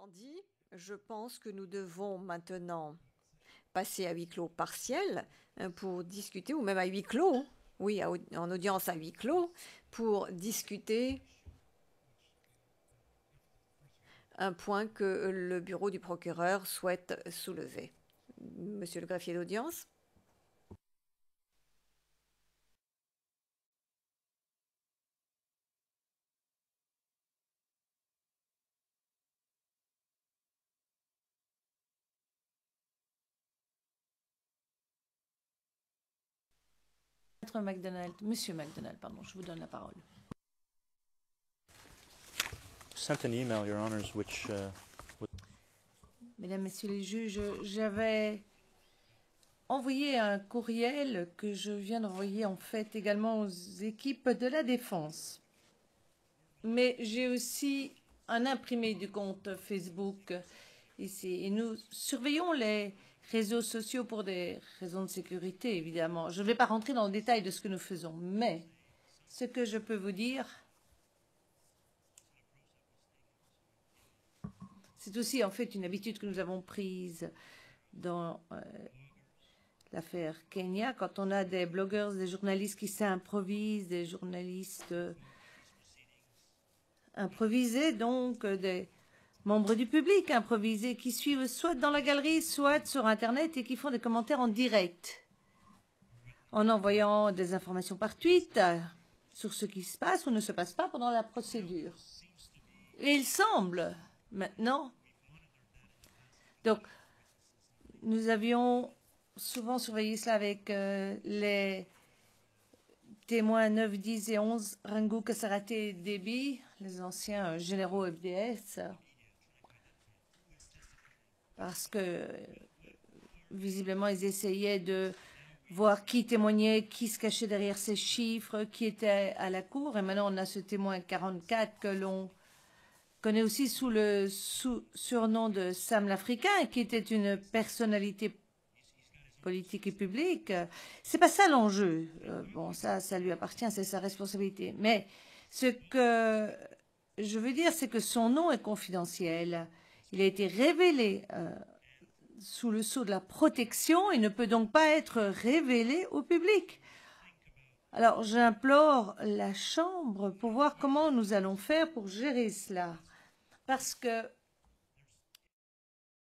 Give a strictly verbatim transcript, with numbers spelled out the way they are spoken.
étant dit, je pense que nous devons maintenant passer à huis clos partiel pour discuter, ou même à huis clos, oui, en audience à huis clos, pour discuter un point que le bureau du procureur souhaite soulever. Monsieur le greffier d'audience. Maître McDonald, Monsieur McDonald, pardon, je vous donne la parole. Sent an email, Your Honors, which, uh, Mesdames, Messieurs les juges, j'avais envoyé un courriel que je viens d'envoyer en fait également aux équipes de la défense. Mais j'ai aussi un imprimé du compte Facebook ici. Et nous surveillons les réseaux sociaux pour des raisons de sécurité, évidemment. Je ne vais pas rentrer dans le détail de ce que nous faisons, mais ce que je peux vous dire, c'est aussi en fait une habitude que nous avons prise dans euh, l'affaire Kenya, quand on a des blogueurs, des journalistes qui s'improvisent, des journalistes euh, improvisés, donc euh, des membres du public improvisés qui suivent soit dans la galerie, soit sur Internet et qui font des commentaires en direct, en envoyant des informations par tweet euh, sur ce qui se passe ou ne se passe pas pendant la procédure. Et il semble maintenant, donc nous avions souvent surveillé cela avec euh, les témoins neuf, dix et onze, Rangu Kasarate et Déby, les anciens euh, généraux F D S, parce que euh, visiblement ils essayaient de voir qui témoignait, qui se cachait derrière ces chiffres, qui était à la cour. Et maintenant on a ce témoin quarante-quatre que l'on connaît aussi sous le sous surnom de Sam l'Africain, qui était une personnalité politique et publique. C'est pas ça l'enjeu. Euh, bon, ça, ça lui appartient, c'est sa responsabilité. Mais ce que je veux dire, c'est que son nom est confidentiel. Il a été révélé euh, sous le sceau de la protection et ne peut donc pas être révélé au public. Alors, j'implore la Chambre pour voir comment nous allons faire pour gérer cela. Parce que